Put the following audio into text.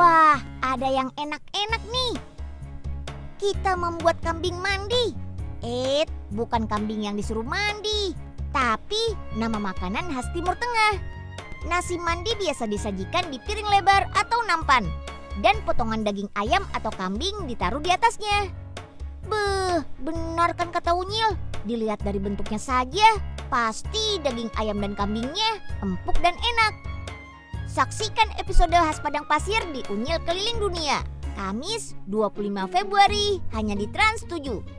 Wah, ada yang enak-enak nih. Kita membuat kambing mandi. Bukan kambing yang disuruh mandi, tapi nama makanan khas Timur Tengah. Nasi mandi biasa disajikan di piring lebar atau nampan, dan potongan daging ayam atau kambing ditaruh di atasnya. Beuh, benar kan kata Unyil? Dilihat dari bentuknya saja, pasti daging ayam dan kambingnya empuk dan enak. Saksikan episode khas Padang Pasir di Unyil Keliling Dunia, Kamis 25 Februari, hanya di Trans 7.